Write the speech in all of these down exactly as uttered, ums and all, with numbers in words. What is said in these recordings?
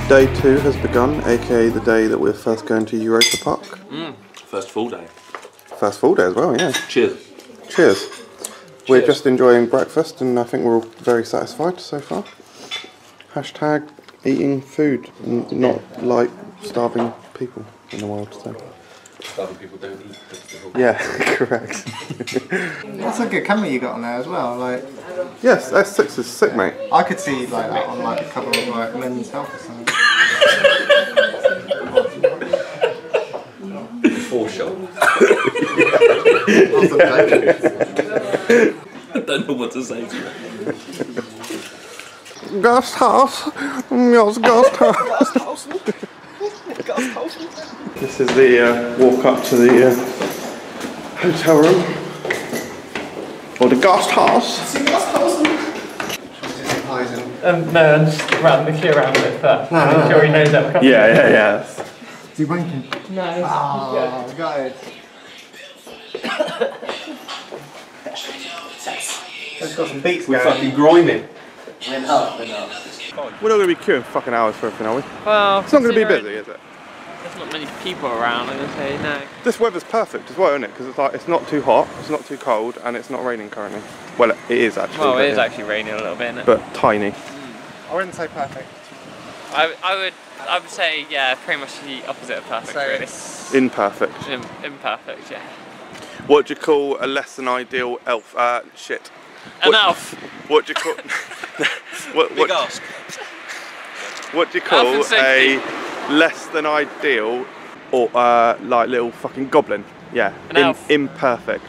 Day two has begun, aka the day that we're first going to Europa Park. Mm, first full day. First full day as well, yeah. Cheers. Cheers. We're just enjoying breakfast and I think we're all very satisfied so far. Hashtag eating food, and not like starving people in the wild. So. Starving people don't eat. Yeah, correct. That's a good camera you got on there as well. Like. Yes, S six is sick, mate. I could see like that on like a cover of like Men's Health or something. Four shot. I don't know what to say to you. Ghost house, yes, ghost house. This is the uh, walk up to the uh, hotel room, or the ghost house. Um, no, I'm just around the queue around it first. No, I'm no, sure he knows that. Yeah, yeah, yeah. Is he wanking? No. Oh, yeah. Got it. It's got some beats. We're fucking grinding. We're not, we're not. We're not going to be queuing fucking hours for everything, are we? Well, it's not going to be busy, is it? There's not many people around, I'm going to say, no. This weather's perfect as well, isn't it? Because it's like, it's not too hot, it's not too cold, and it's not raining currently. Well, it is actually. Well, it is yeah. actually raining a little bit, isn't it? But tiny. I wouldn't say perfect. I, I would I would say, yeah, pretty much the opposite of perfect, so really. Imperfect. Im imperfect, yeah. What do you call a less than ideal elf? Uh, shit. An what, elf. What do you call... what, Big what, ask. What do you call a less than ideal, or uh, like little fucking goblin? Yeah. An Im elf. Imperfect.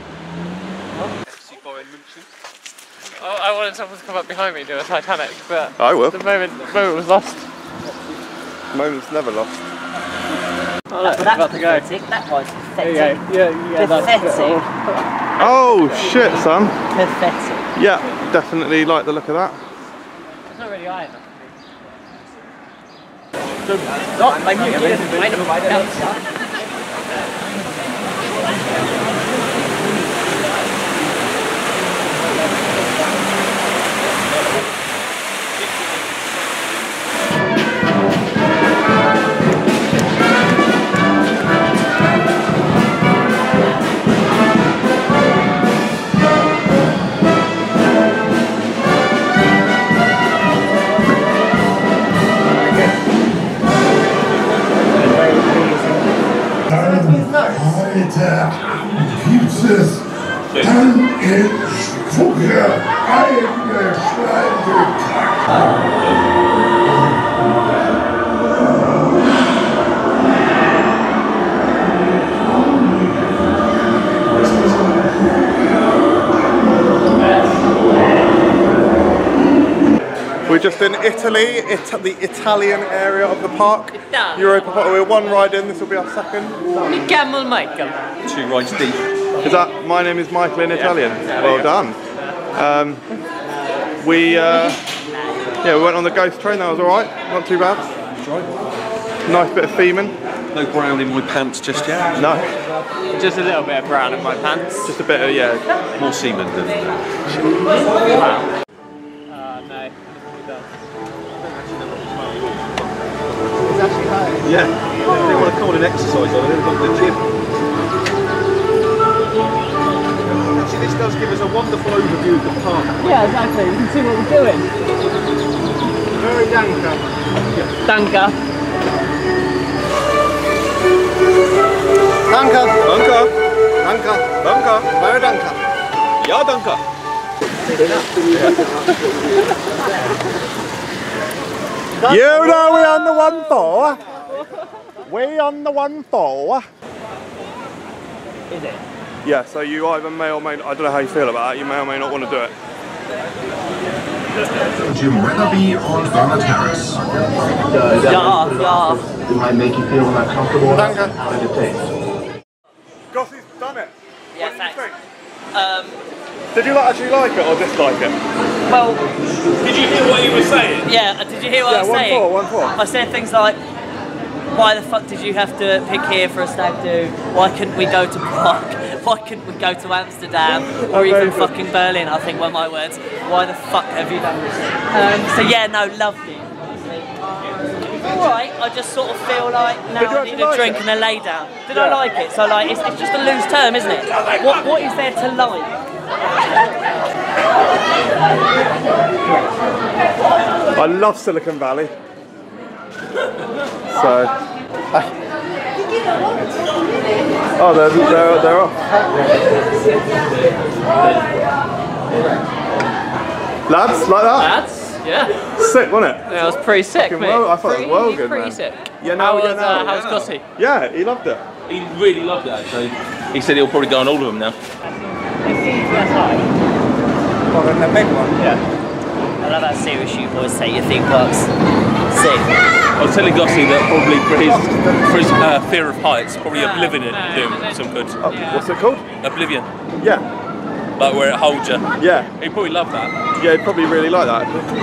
Oh, I wanted someone to come up behind me and do a Titanic, but I will. the moment, the moment was lost. Moment's never lost. Oh, look, Well, that's about to go. pathetic. That was pathetic. There you go. Yeah, yeah, that's Pathetic. Oh shit, son. Pathetic. Yeah, definitely like the look of that. It's not really high enough. Doch, bei mir geht es meine Beine. Dieses dann in Spucke We're just in Italy, it the Italian area of the park. Italian. Europa Park. We're one ride in, this will be our second. Camel Michael. Two rides deep. Is that, my name is Michael in Italian? Yeah. Well done. Um, we, uh, yeah, we went on the ghost train, that was alright, not too bad. Nice bit of theming. No brown in my pants just yet. No. Just a little bit of brown in my pants. Just a bit of, yeah. More semen than that. Wow. Uh, no. Yeah, they want to call an exercise on it, they've got the gym. Actually, this does give us a wonderful overview of the park. Yeah, exactly. You can see what we're doing. Very danker. Danka. Danker. Danke. Danker. Danke. Very danker. Ja, danke. You know we on the one four. We on the one four. Is it? Yeah, so you either may or may not, I don't know how you feel about that, you may or may not want to do it. Jim Weatherby on Banter Terrace. Ja, ja. It might make you feel uncomfortable. Danke. How did it taste? Gossie's done it. Yeah, What do you thanks. think? Um, Did you like, actually like it or dislike it? well, Did you hear what he was saying? yeah, did you hear what Yeah, I was one saying? four, one four. I said things like, why the fuck did you have to pick here for a stag do? Why couldn't we go to Prague? Why couldn't we go to Amsterdam? Or even Amazing. fucking Berlin, I think were my words. Why the fuck have you done this? Um, so yeah, no, loved it. I just sort of feel like now I need a like drink it? and a lay down. Did Yeah. I like it? So like, it's, it's just a loose term, isn't it? What What is there to like? I love Silicon Valley. So. Oh, they're, they're, they're off. Lads, like that? Lads, yeah. Sick, wasn't it? Yeah, it was pretty sick, Fucking mate. well- I thought it was pretty, well good, Pretty man. sick. Yeah, no, how yeah, was, no, uh, yeah, how was no. Gussie? Yeah, he loved it. He really loved it actually. He said he'll probably go on all of them now. Well, then the big one. Yeah. I love how serious you boys take your theme parks. Sick. I was telling Gussie that probably for his, for his uh, fear of heights, probably Oblivion would do him some good. Oh, what's it called? Oblivion, Yeah, like where it holds you. yeah. He'd probably love that. Yeah, he'd probably really like that. Actually.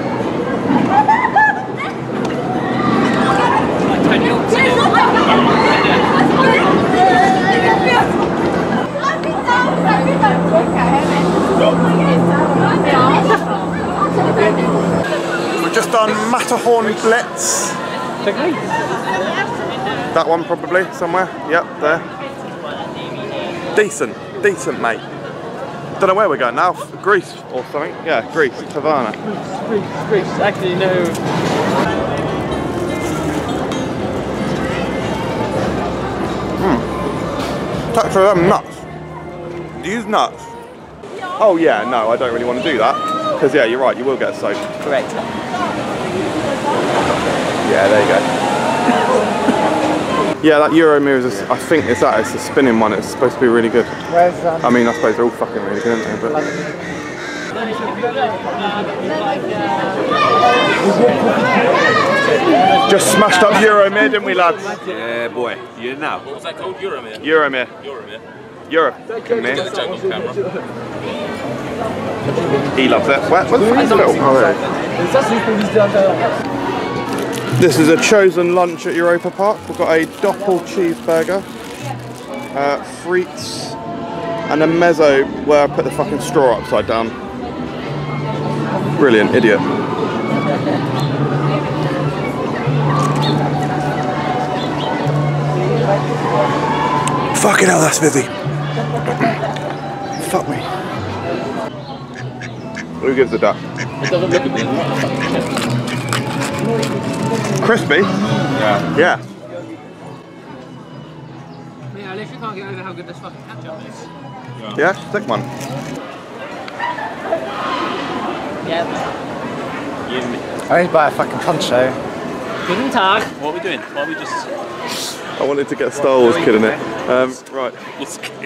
We've just done Matterhorn Blitz. That one probably, somewhere. Yep, there. Decent, decent mate. Don't know where we're going now. Greece or something. Yeah, Greece, Havana. Greece, Greece. Actually, no. Touch of them nuts. Use nuts. Oh yeah, no, I don't really want to do that. Because yeah, you're right, you will get soaked. Correct. Yeah, there you go. Yeah, that Euro mirror is, a, I think it's that, it's the spinning one, it's supposed to be really good. Where's um? I mean, I suppose they're all fucking really good, aren't they? But... Just smashed up Euromir, didn't we, lads? Yeah, boy. You know. What was that called? Euromir? Euromir. Euromir. Euro. Got the joke on camera. He loves it. Where, where's the fucking film? Oh, there. This is a chosen lunch at Europa Park. We've got a doppel cheeseburger, uh, frites, and a mezzo where I put the fucking straw upside down. Brilliant, idiot. Fucking hell, that's Vivi. Fuck me. Who gives a duck? It doesn't look a bit. Crispy? Yeah. Yeah. Yeah, I literally can't get over how good this fucking ketchup is. Yeah, stick one. Yeah. I need to buy a fucking poncho. Guten Tag. What are we doing? Why are we just... I wanted to get Star Wars kid in it. Um, right. What's good?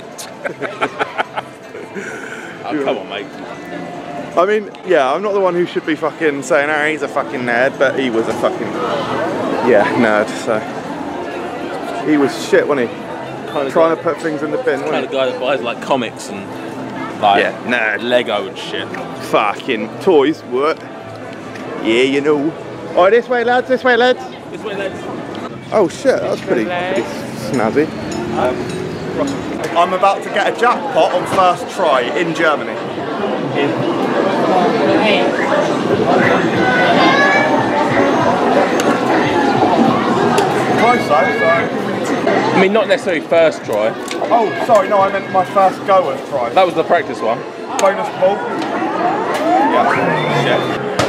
Oh, come on, mate. I mean, yeah, I'm not the one who should be fucking saying, oh, he's a fucking nerd, but he was a fucking, yeah, nerd, so. He was shit, wasn't he? Kind of Trying guy, to put things in the bin, kind wasn't of guy that buys like comics and like Yeah, nerd. Lego and shit. he? Fucking toys, what? Yeah, you know. Oh, this way, lads, this way, lads. This way, lads. Oh shit, that was pretty, pretty snazzy. Um, I'm about to get a jackpot on first try in Germany. In. Close though, so. I mean, not necessarily first try. Oh, sorry, no, I meant my first go at try. That was the practice one. Bonus ball. Yeah. Shit.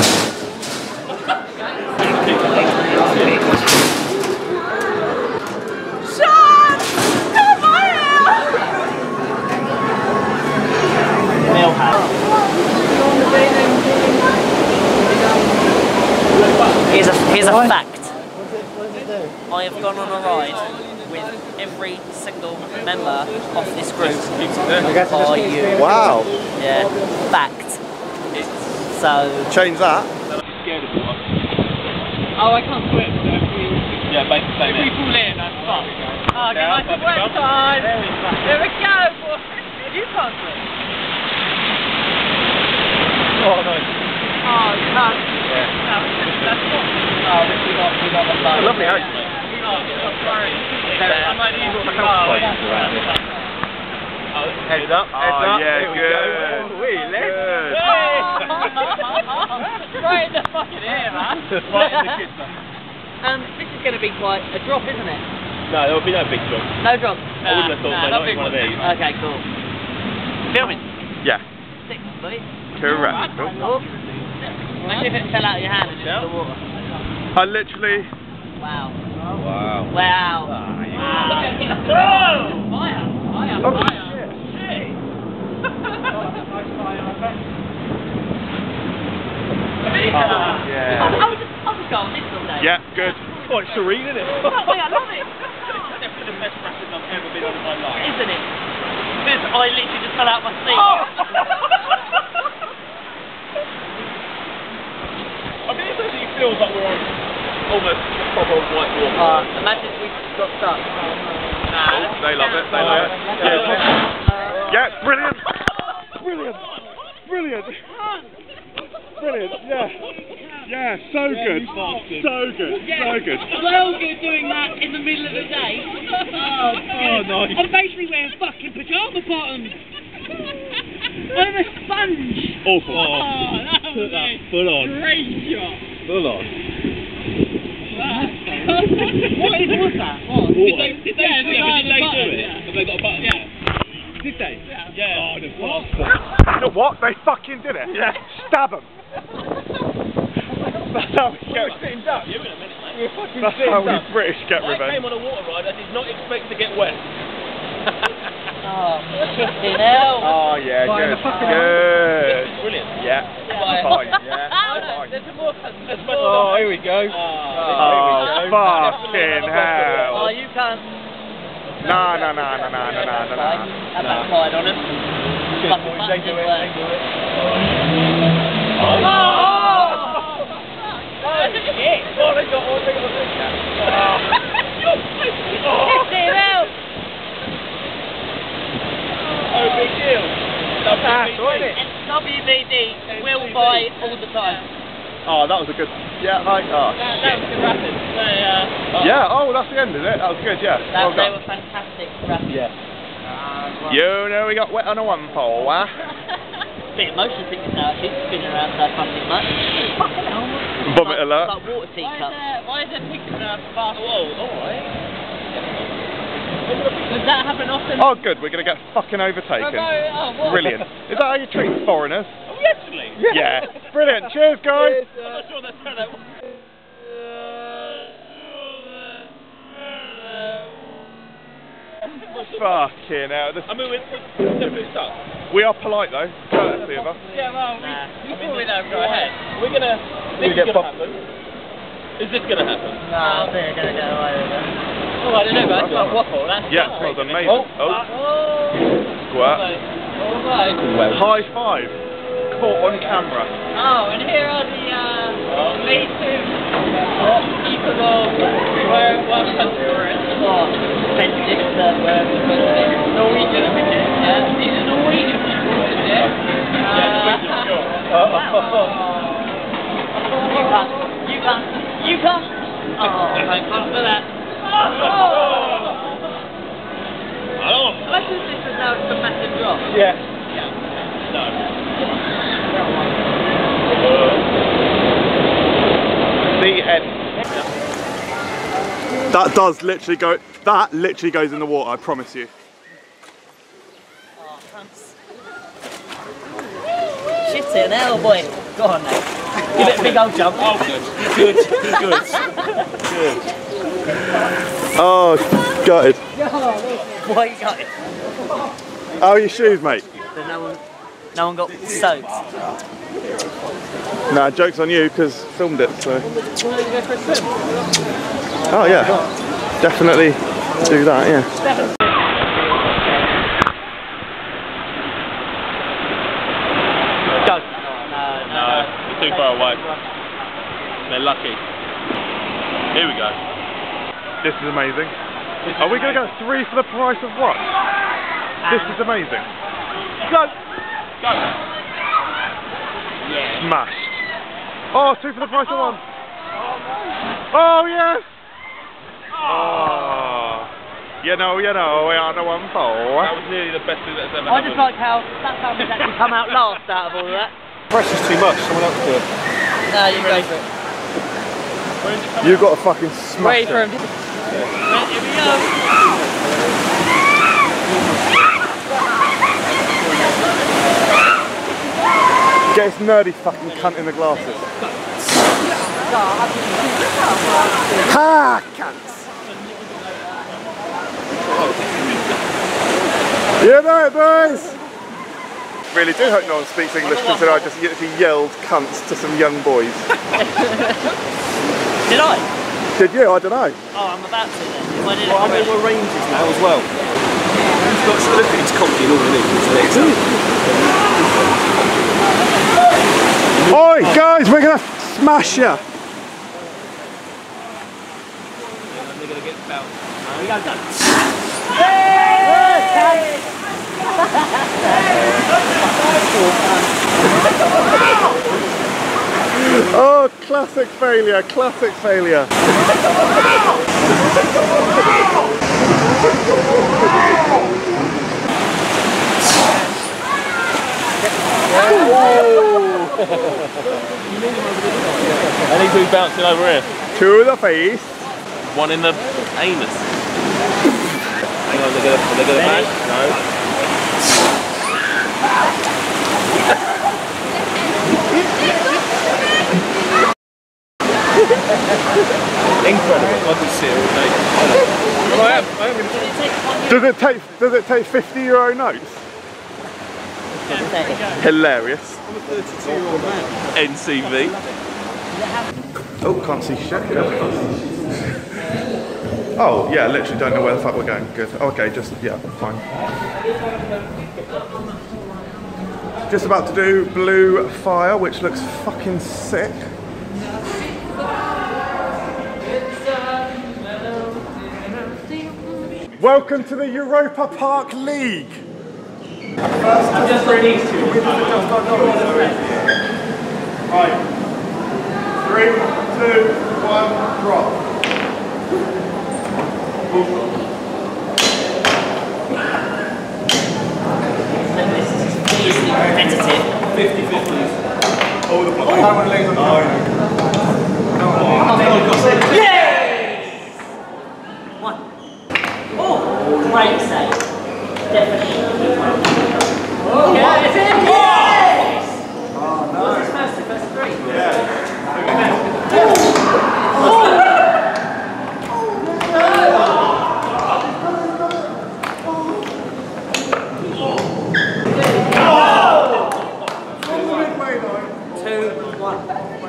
Here's a, here's a fact. I have gone on a ride with every single member of this group. Are you? Wow. Yeah, fact. So. Change that. Oh, I can't swim. Yeah, basically same If we fall in, I'm fucked. Oh, get my wet time. There we go. You can't swim. Oh, no. Oh, you can't. Yeah. No, that's not. Oh, we got, we got the line. Lovely house, mate. Oh, sorry. I might need to go. Heads up, heads Oh, up. yeah, Here we good. go. Wee, let's Good. Right in the fucking ear, man. Right in the kids. Um, this is going to be quite a drop, isn't it? No, there will be no big drop. No drop? I wouldn't have thought so, not in one of these. Okay, cool. Filming? Yeah. Six, buddy. Correct. Cool. Imagine if it fell out of your hand and into the water. I literally. Wow. Wow. Wow. Oh! Fire! Fire! Oh, Fire! Shit. Yeah. I was just, I was going this all day. Yeah, good. Quite serene, isn't it? Oh, I love it. It's definitely the best practice I've ever been on in my life. Isn't it? Because I literally just fell out my seat. Oh! I mean, it actually feels like we're on almost proper white water. Uh, imagine we got stuck. Nah, They love it. They love it. Yeah. Yeah, brilliant. Brilliant. Brilliant. Brilliant. Yeah. Yeah, so good. So good. So good. Well, you're doing that in the middle of the day. Oh, Oh, nice. I'm basically wearing fucking pyjama bottoms. I'm a sponge. Awful. Oh, that was that a full on. great shot. Full on. What is what's that? What? Did they, did they, Yeah, did yeah, but did they do button? it? Yeah. Have they got a button? Yeah. Did they? Yeah. Yeah. Oh, the bastard. You know what? They fucking did it. Yeah. Stab them. That's how we get. Sitting duck. You in a minute, mate. We're fucking That's sitting how we duck. British get I revenge. came on a water ride. I did not expect to get wet. Oh, shitting hell. Oh yeah, good. Good. Brilliant. Yeah. Fine. Yeah. Fine. There's more. There's more. Oh, here we go. Oh, fucking hell. Oh, you can't. No, no, no, no, no, no, no, no, no. Have that slide on him. Fucking They do it. They do it. Oh! Shit. Oh, they got all. They got all. Shitting hell. Oh, big deal. That's right, isn't it? W B D will buy all the time. Oh, that was a good. Yeah, like. Oh, That, that was good rapid. They, uh, yeah. Oh, that's the end, is it? That was good. Yeah. That, Well they done. were fantastic rapids. Yeah. You know we got wet on a one pole, huh? Bit of motion sickness now, actually, spinning around so fucking much. Fucking hell. Vomit like, alert. Like water why is teacups. there, why is there pictures of fast? Whoa, alright. Does that happen often? Oh, good. We're gonna get fucking overtaken. Oh, what? Brilliant. Is that how you treat foreigners? Oh, actually. Yeah. Brilliant. Cheers, guys. I'm not sure that's how that was. Fucking hell. This, I mean, we're we're definitely stuck. we are polite though. Courtesy of us. Yeah, well, we, Nah. you thought we'd have go ahead. We're gonna. This get is gonna pop- happen. Is this gonna happen? No, I think you're going to get away with it. Oh, I don't know, but that's not waffle. That's Yeah, not that was great. amazing. Oh. Oh, Oh, squirt. all right. High five. Caught on camera. Oh, and here are the uh, Me Too people of where what country we're in. Oh, offensive stuff. Norwegian, I think. Yeah, these are Norwegian people, yeah. Uh, You can't. You can't. You can't. Oh, thank God for that. Oh. imagine this is now just a massive drop. Yeah. No. The end. That does literally go. That literally goes in the water. I promise you. Oh, thanks. Shitting hell, boy. Go on, mate. Give it a big old jump. Oh, good. Good. Good. Good. Oh, gutted. Why you got it? How are your shoes, mate? So no one, no one got soaked. Nah, joke's on you because filmed it. So. Oh yeah, definitely do that. Yeah. Go. No, no, No, it's too far away. They're lucky. Here we go. This is amazing. Are we going to go three for the price of one? This is amazing. Go! Go. Yeah. Smashed. Oh, two for the price of one. Oh, yes! Oh. You know, you know, we are the one That for. was nearly the best thing that's ever I happened. just like how that family's actually come out last out of all of that. Pressure's too much. Someone else do it. No, you go for it. You got to fucking smash Wait it. for him. Here we go. Get this nerdy fucking cunt in the glasses. Ha! Cunts! You know it, boys! Really do hope no one speaks English, considering I just literally yelled cunts to some young boys. Did I? Did you? I don't know. Oh, I'm about to then. If I did Well, I it mean, we're Rangers now as well. You've got to look at its comedy and all it is. Oi, guys, we're gonna smash ya! They're going to get bounced. we go, go. Oh, classic failure, classic failure. I need to be bouncing over here. To the face. One in the anus. Hang on, they're gonna, they're gonna bash. No. Incredible. I can see it all day. Well, I am. I am going to Does it take does it take fifty euro notes? Hilarious. thirty-two year old man. N C V. Oh, can't see shit. Oh, yeah, literally don't know where the fuck we're going. Good. Okay, just, yeah, fine. Just about to do blue fire, which looks fucking sick. Welcome to the Europa Park League. I'm just ready to. Right. Three, two, one, drop. This is fiercely competitive. fifty fifty. Oh, the block. I don't want to leave on Yes! One. Oh, great save. Definitely. Oh, yeah, it's in. Yes! Oh, no. What's his first, first three? Yeah. Two, one.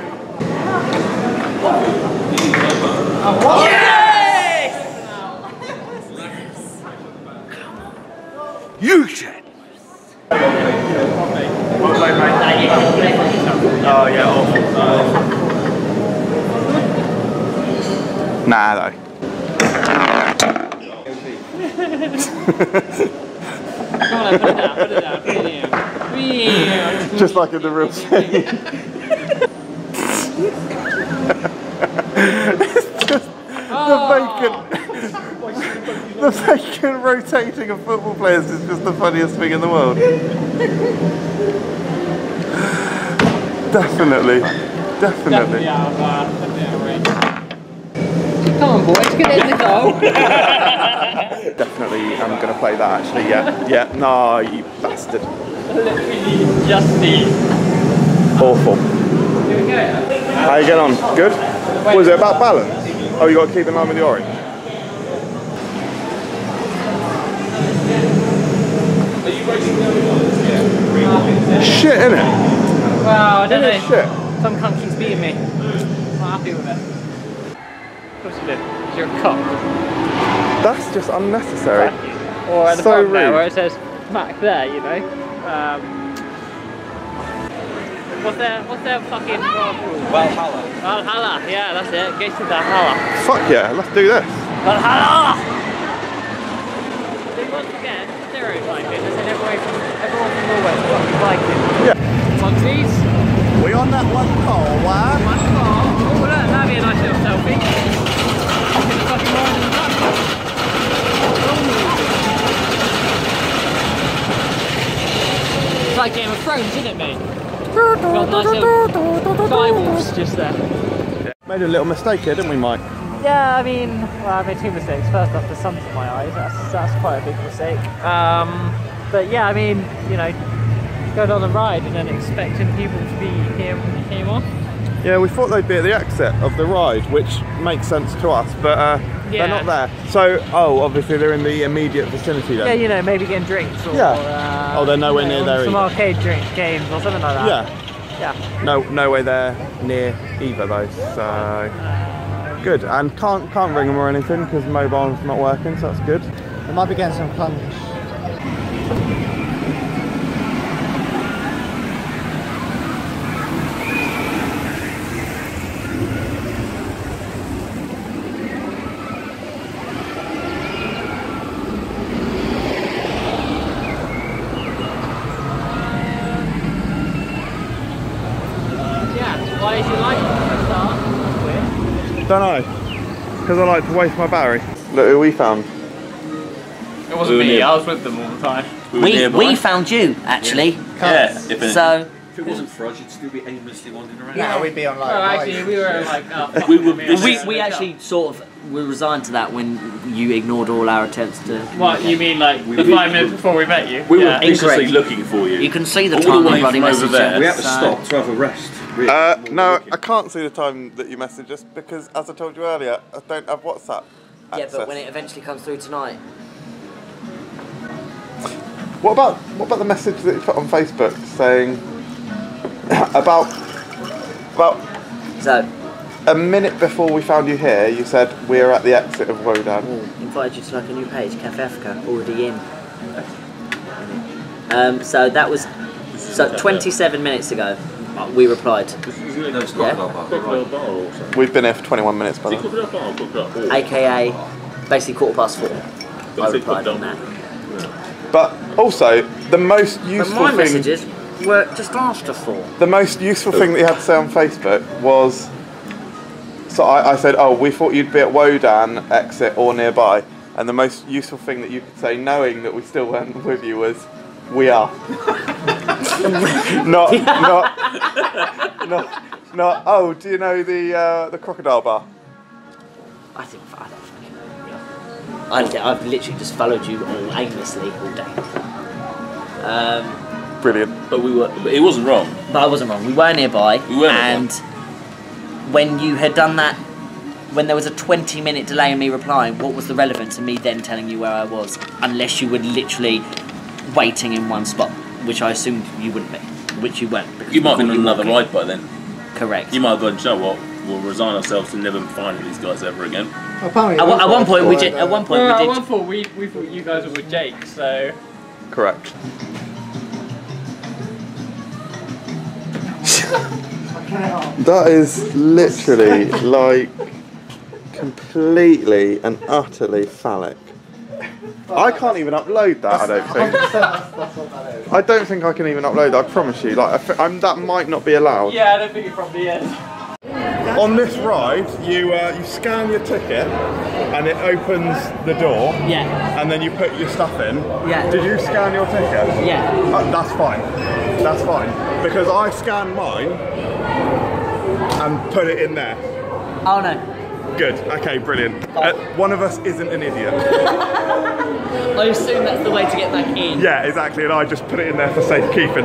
Yes! You shit! Well played, mate. Oh, yeah, awful. Nah, though. Come on, put it down, put it down, put it in. Just like in the real thing. It's just the vacant, the vacant rotating of football players is just the funniest thing in the world. Definitely, definitely. Come on, boys, get in the goal. Definitely, I'm going to play that actually. Yeah, yeah. No, you bastard. Literally just these. Awful. Here we go. How you get on? Good? Was it about balance? Oh, you got to keep in line with the orange. Shit, innit? Well, I don't know. Shit. Some country's beating me. I'm not happy with it. Of course you do. Because you're a cock. That's just unnecessary. Or at the So bottom there rude. where it says Mac there, you know. Um, what's their what's their fucking Valhalla. Valhalla? Yeah, that's it. Go to Valhalla. Fuck yeah, let's do this. Valhalla! So once again, stereotyping, as in everyone from everyone from Norway is fucking Viking. Yeah. Mugsies. We on that one call, why? One car. Oh look, that'd be a nice little selfie. Fucking the fucking line in the back. It's like Game of Thrones, isn't it, mate? Got nice little guy wolves just there. Made a little mistake here, didn't we, Mike? Yeah, I mean, well, I made two mistakes. First off, the sun's in my eyes. That's, that's quite a big mistake. Um, but yeah, I mean, you know, going on the ride and then expecting people to be here when you came off. Yeah, we thought they'd be at the exit of the ride, which makes sense to us, but uh, yeah. They're not there. So, oh, obviously they're in the immediate vicinity then. Yeah, you know, maybe getting drinks or... Yeah. Uh, oh, they're nowhere you know, near there some either. arcade drink games or something like that. Yeah. Yeah. No, nowhere there near either though, so... Good, and can't can't ring them or anything because mobile's not working, so that's good. They might be getting some plunge. Yeah, why is you like the start? That's weird. Don't know, because I like to waste my battery. Look who we found. It wasn't me, I was with them all the time. We we, we found you, actually. Yeah, yeah if so... If it wasn't for us, you'd still be aimlessly wandering around. Yeah, we'd be on like... Oh, actually, we were like... Oh, we were we, we actually sort of were resigned to that when you ignored all our attempts to... What, you mean like the five minutes before we met you? We yeah. were viciously looking for you. You can see the all time the way bloody from over message there. We had to so. stop to have a rest. Really. Uh, no, I can't see the time that you messaged us because, as I told you earlier, I don't have WhatsApp Yeah, access. but when it eventually comes through tonight... What about what about the message that you put on Facebook saying about about So... a minute before we found you here, you said we're at the exit of Wodan. Ooh, invited you to like a new page, Cafe Africa, already in. Um, so that was... So twenty-seven minutes ago, we replied. No, it's not We've been here for twenty-one minutes, by the way. A K A basically quarter past four. I replied on that. But also, the most useful But my thing... messages were just after four. The most useful thing that you had to say on Facebook was... So I, I said, oh, we thought you'd be at Wodan exit or nearby. And the most useful thing that you could say, knowing that we still weren't with you, was, we are. not, not, not, not, oh, do you know the uh, the crocodile bar? I think, I don't think. I, I've literally just followed you all aimlessly all day. Um, Brilliant. But we were. But it wasn't wrong. But I wasn't wrong. We were nearby. We were and when you had done that, when there was a twenty minute delay in me replying, what was the relevance of me then telling you where I was? Unless you were literally waiting in one spot, which I assumed you wouldn't be, which you weren't. You might have been on you another walking. ride by then. Correct. You might have gone, you know what? We'll resign ourselves to never finding these guys ever again. Apparently, At, one- at one point we did. At one point Well, we at did. one point we, we thought you guys were with Jake, so... Correct. That is literally like completely and utterly phallic. I can't even upload that. I don't think. I don't think I can even upload that. I promise you. Like, I th I'm, that might not be allowed. Yeah, I don't think it probably is. On this ride, you uh, you scan your ticket, and it opens the door. Yeah. And then you put your stuff in. Yeah. Did you scan your ticket? Yeah. Uh, that's fine. That's fine. Because I scanned mine and put it in there. Oh no. Good. Okay, brilliant. Uh, one of us isn't an idiot. I assume that's the way to get back in. Yeah, exactly. And I just put it in there for safekeeping.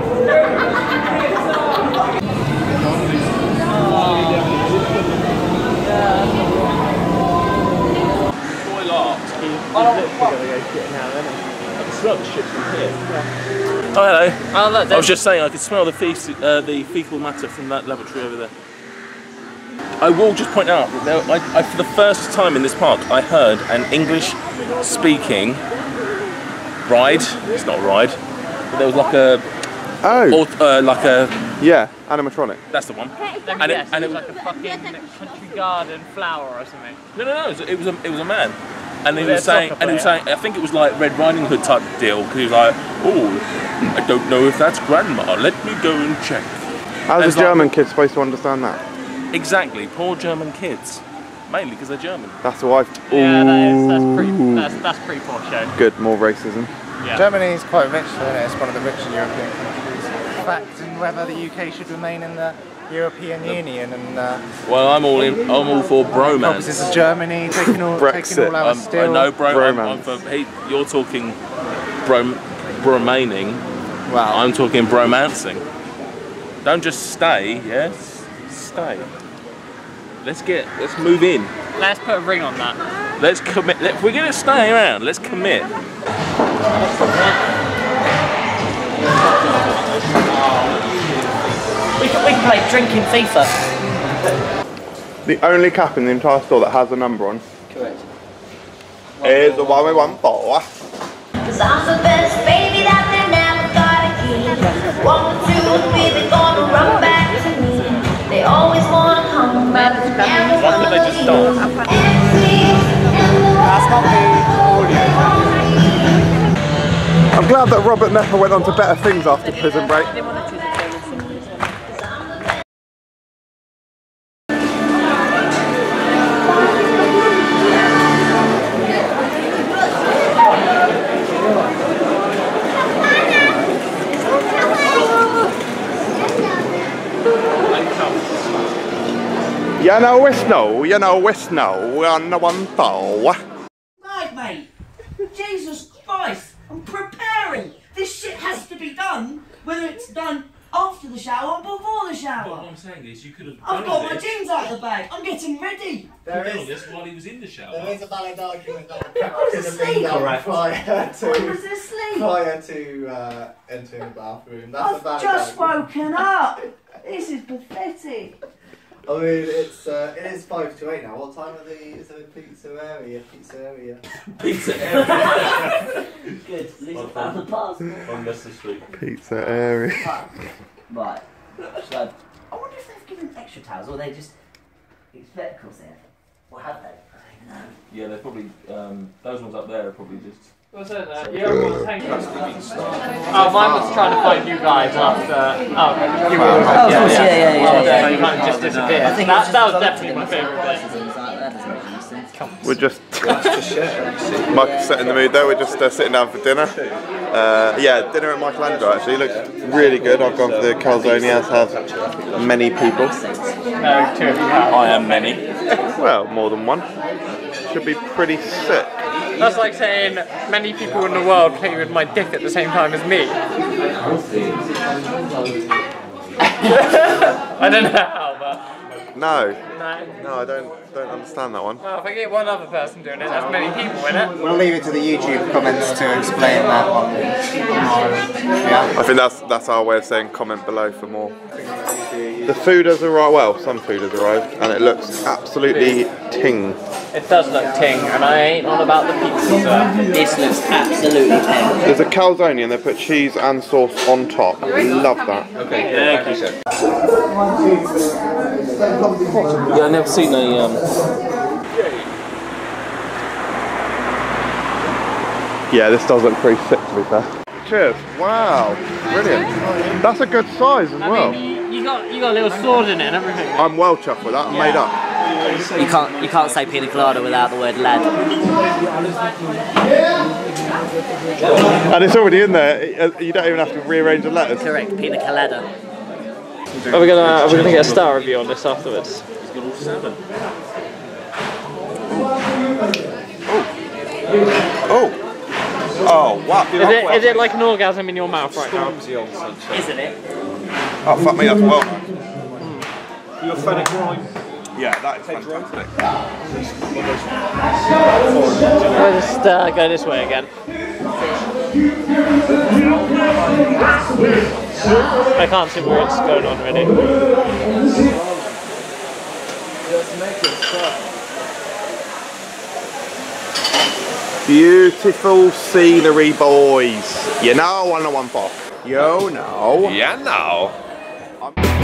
I can smell the shit from here. Oh hello. Oh, look, I was just saying I could smell the, fe uh, the fecal matter from that lavatory over there. I will just point out that there, I, I, for the first time in this park, I heard an English-speaking ride. It's not a ride, but there was like a, Oh. or, uh, like a. Yeah, animatronic. That's the one. Let me And it- guess, and it it- was like a fucking country garden flower or something. No, no, no. It was, it was a, it was a man, and he Was it was a saying, soccer and he was player? saying, I think it was like Red Riding Hood type deal, because he was like, oh, I don't know if that's grandma. Let me go and check. How's It's a like- German kid supposed to understand that? Exactly, poor German kids, mainly because they're German. That's the wife. Yeah, that is, that's pretty, that's, that's pretty poor show. Good, more racism. Yeah. Germany is quite rich, isn't it? It's one of the richer European countries. Fact in whether the U K should remain in the European Union and. Uh, Well, I'm all in. I'm all for bromance. This is Germany taking all, taking all our Um, steel. no bro. I'm, I'm Bromance. for, he, you're talking brom, bromaning. Wow. I'm talking bromancing. Don't just stay. Yes, stay. Let's get. Let's move in. Let's put a ring on that. Let's commit. Let, if we're gonna stay around, let's commit. We can, we can play drinking FIFA. The only cap in the entire store that has a number on Correct. is the one we want for. Cause I'm the best baby that they never got again. One, two, three, they're gonna run back to me. They always wanna come back, but never wanna They just don't. That's not the audio. I'm glad that Robert Nepper went on to better things after Prison Break. You know it's no, you know it's no, on the one though. Right, mate. Jesus Christ, I'm preparing. This shit has to be done, whether it's done after the shower or before the shower. What I'm saying is, you could have I've done got my this. jeans out of the bag. I'm getting ready. There Done is, this while he was in the shower. there is a valid argument that I was asleep. prior I to was asleep. prior to uh, entering the bathroom. That's a I've valid just argument. woken up. This is pathetic. I mean, it's uh, it is five to eight now. What time are the is it a pizza area? Pizza area. Pizza area. Good. At least I found the passport. On Leicester Street. Pizza area. Right. So, I wonder if they've given extra towels or they just expect, of course they have. Or have they? I don't even know. Yeah, they're probably um, those ones up there are probably just. What's that? Uh, yeah, everyone's hanging. Oh, mine was trying to find you guys after. Oh, you were. Oh, of course, yeah, yeah, yeah. So yeah, you kind of just disappeared. I think that, it's that just was definitely my favourite bit. We're just Michael's setting the mood there. We're just uh, sitting down for dinner. Uh, yeah, dinner at Michelangelo actually looks really good. I've gone for the calzone, as have many people. No, two of you have. I am many. Well, more than one. Should be pretty sick. That's like saying many people in the world play with my dick at the same time as me. I don't know how, but No, no. no, I don't don't understand that one. Well, if I get one other person doing it, that's many people in it. We'll leave it to the YouTube comments to explain that one. Yeah. I think that's that's our way of saying comment below for more. The food has arrived. Well, some food has arrived, and it looks absolutely ting. It does look ting, and I ain't on about the pizza. This looks absolutely ting. There's a calzone and they put cheese and sauce on top. Love that. Okay, thank you, sir. Yeah, I've never seen a. Um... Yeah, this does look pretty sick to be fair. Cheers. Wow, brilliant. That's a good size as well. I mean, you got you got a little sword in it and everything. I'm well chuffed with that. I'm made up. You can't you can't say pina colada without the word lad. And it's already in there. You don't even have to rearrange the letters. Correct, pina colada. Are we gonna are we gonna get a star review on this afterwards? Oh. Oh, wow. Is it is it like an orgasm in your mouth right now? Isn't it? Oh, fuck me, that's well. You a fan of grime? Yeah, that is fantastic. I'll just uh, go this way again. I can't see where it's going on really. Beautiful scenery, boys. You know, one on one pop. You know. Yeah, no. I'm